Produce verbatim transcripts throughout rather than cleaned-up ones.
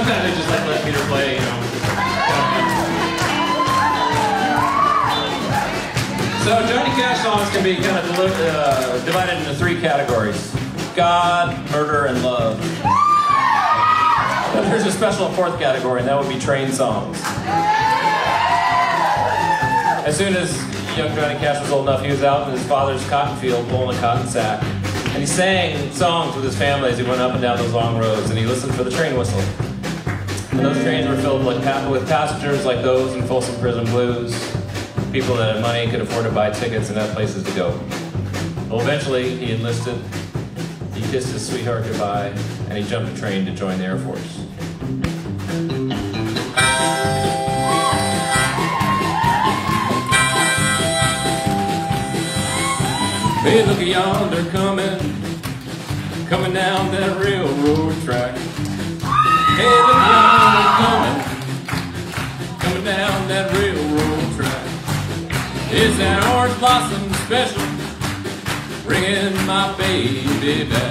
They just like let Peter play, you know. So Johnny Cash songs can be kind of uh, divided into three categories: God, murder, and love. But there's a special fourth category, and that would be train songs. As soon as young Johnny Cash was old enough, he was out in his father's cotton field pulling a cotton sack. And he sang songs with his family as he went up and down those long roads, and he listened for the train whistle. And those trains were filled with passengers like those in Folsom Prison Blues. People that had money, could afford to buy tickets, and had places to go. Well, eventually, he enlisted, he kissed his sweetheart goodbye, and he jumped a train to join the Air Force. Hey, look yonder coming, coming down that railroad track. Hey, look yonder coming, coming down that railroad track. It's that orange blossom special, bringing my baby back.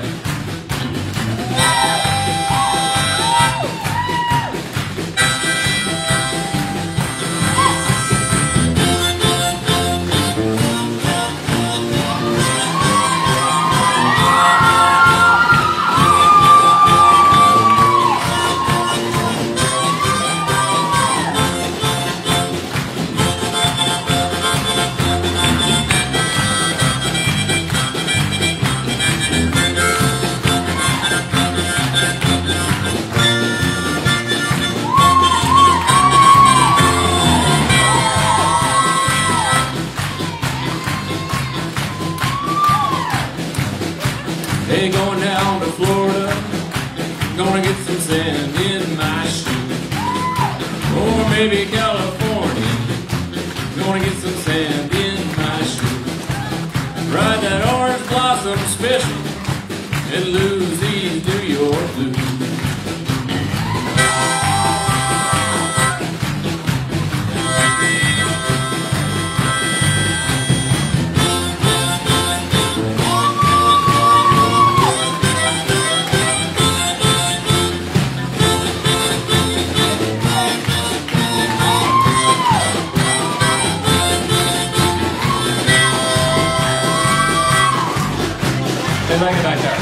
Hey, going down to Florida, gonna get some sand in my shoe. Or maybe California, gonna get some sand in my shoe. Ride that orange blossom special and lose these New York blues. Hey, bring it back there.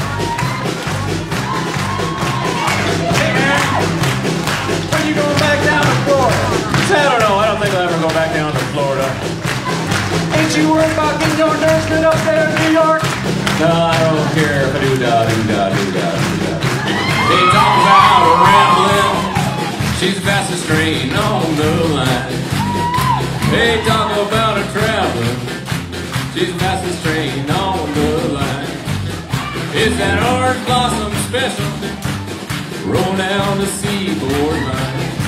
Hey, man. When are you going back down to Florida? I don't know. I don't think I'll ever go back down to Florida. Ain't you worried about getting your endorsement up there in New York? No, I don't care if I do da do da do da do da. They talk about a rambling. She's the fastest train on the line. They talk about a traveling. She's the fastest train on the line. It's that orange blossom special, roll down the seaboard line.